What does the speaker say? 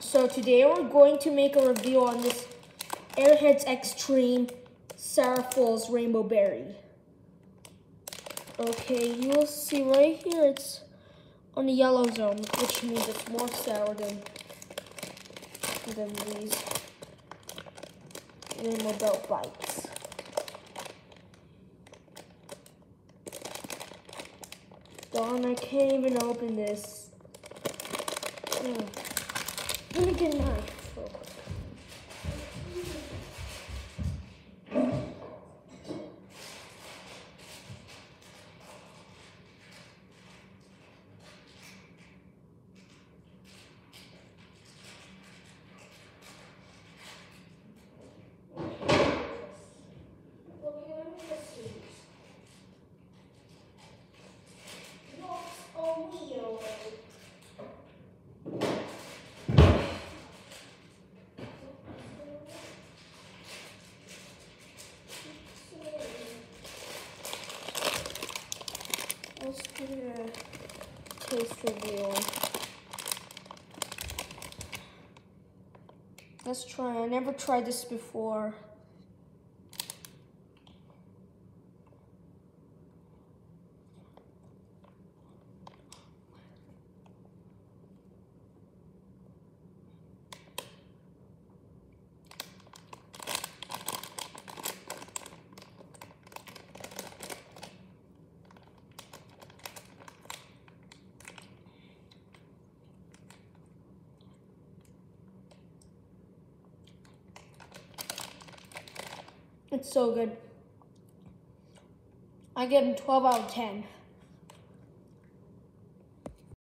So today we're going to make a review on this Airheads Extreme Sarah Falls Rainbow Berry. Okay, you will see right here it's on the yellow zone, which means it's more sour than these Rainbow Belt Bites. Darn, I can't even open this. Let me get a knife real quick. Let's do a taste review. Let's try. I never tried this before. It's so good. I give them 12 out of 10.